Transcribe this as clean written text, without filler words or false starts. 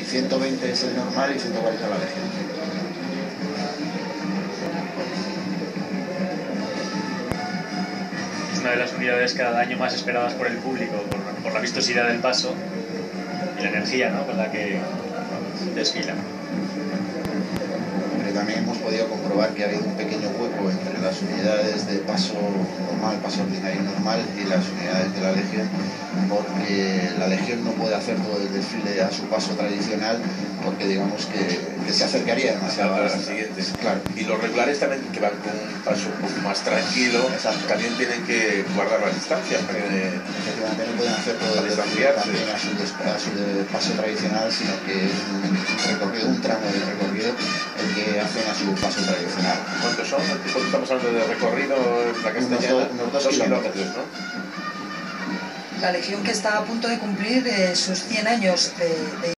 120 es el normal y 140 la Legión. Es una de las unidades cada año más esperadas por el público, por la vistosidad del paso y la energía, ¿no?, con la que desfila. También hemos podido comprobar que ha habido un pequeño hueco entre las unidades de paso normal, paso ordinario normal y las unidades de la Legión, porque la Legión no puede hacer todo el desfile a su paso tradicional, porque digamos que se acercaría demasiado a las siguientes. Claro. Y los regulares también, que van con un paso un poco más tranquilo, también tienen que guardar las distancias. Efectivamente, no pueden hacer todo el desfile también a su paso tradicional, sino que es un recorrido, un tramo de recorrido el que hacen a su paso tradicional. ¿Cuántos son? ¿Cuánto estamos hablando de recorrido en la Castellana? Unos 2 kilómetros, ¿no? La Legión, que está a punto de cumplir sus 100 años de